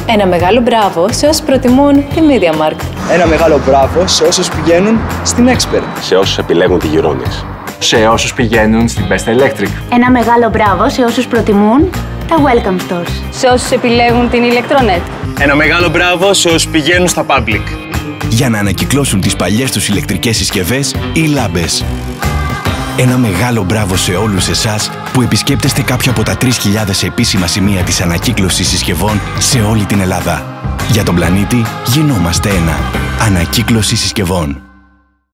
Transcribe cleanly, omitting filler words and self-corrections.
Ένα μεγάλο μπράβο σε όσους προτιμούν τη MediaMarkt. Ένα μεγάλο μπράβο σε όσους πηγαίνουν στην Expert. Σε όσους επιλέγουν τη Euronics. Σε όσους πηγαίνουν στην Best Electric. Ένα μεγάλο μπράβο σε όσους προτιμούν τα Welcome Stores. Σε όσους επιλέγουν την Electronet. Ένα μεγάλο μπράβο σε όσους πηγαίνουν στα Public. Για να ανακυκλώσουν τις παλιές τους ηλεκτρικές συσκευές ή λάμπες. Ένα μεγάλο μπράβο σε όλους εσάς που επισκέπτεστε κάποια από τα 3.000 επίσημα σημεία της ανακύκλωσης συσκευών σε όλη την Ελλάδα. Για τον πλανήτη γινόμαστε ένα. Ανακύκλωση συσκευών.